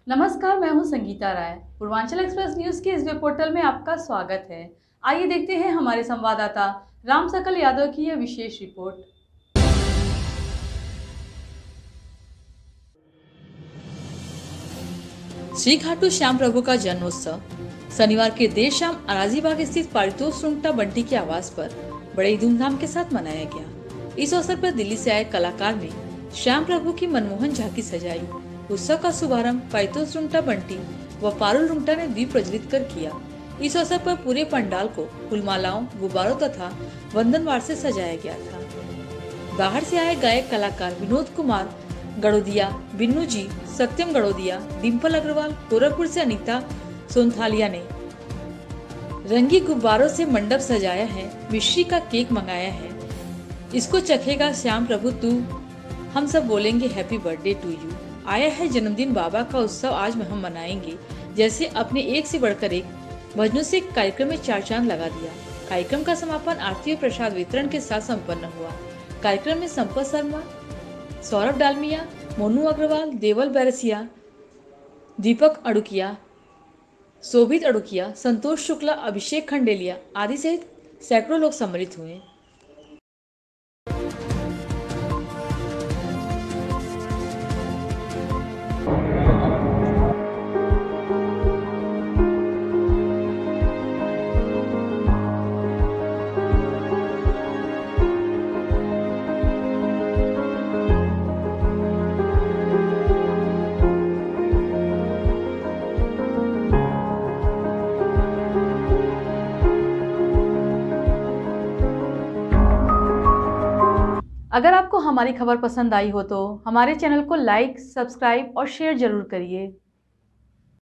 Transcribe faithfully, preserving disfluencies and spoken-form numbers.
नमस्कार, मैं हूं संगीता राय। पूर्वांचल एक्सप्रेस न्यूज के इस वेब पोर्टल में आपका स्वागत है। आइए देखते हैं हमारे संवाददाता राम सकल यादव की यह विशेष रिपोर्ट। श्री खाटू श्याम प्रभु का जन्मोत्सव शनिवार के देर शाम अराजीबाग स्थित पारितोष रुंगटा बंटी के आवास पर बड़े धूमधाम के साथ मनाया गया। इस अवसर पर दिल्ली से आए कलाकार ने श्याम प्रभु की मनमोहन झांकी सजाई। उत्सव का शुभारंभ पारितोष रुंगटा बंटी व पारुल रुंगटा ने दीप प्रज्वलित कर किया। इस अवसर पर पूरे पंडाल को फूलमालाओं, गुब्बारों तथा वंदनवार से सजाया गया था। बाहर से आए गायक कलाकार विनोद कुमार गड़ोदिया, बिन्नू जी, सत्यम गड़ोदिया, डिम्पल अग्रवाल, गोरखपुर से अनीता सोनथालिया ने रंगी गुब्बारों से मंडप सजाया है। मिश्री का केक मंगाया है। इसको चखेगा श्याम प्रभु तू, हम सब बोलेंगे हैप्पी बर्थडे टू यू। आया है जन्मदिन बाबा का उत्सव आज में हम मनाएंगे। जैसे अपने एक से बढ़कर एक भजनों से कार्यक्रम में चार चांद लगा दिया। कार्यक्रम का समापन आरती और प्रसाद वितरण के साथ संपन्न हुआ। कार्यक्रम में संपत शर्मा, सौरभ डालमिया, मोनू अग्रवाल, देवल बैरसिया, दीपक अड़ुकिया, शोभित अड़ुकिया, संतोष शुक्ला, अभिषेक खंडेलिया आदि सहित सैकड़ों लोग सम्मिलित हुए। अगर आपको हमारी खबर पसंद आई हो तो हमारे चैनल को लाइक, सब्सक्राइब और शेयर जरूर करिए।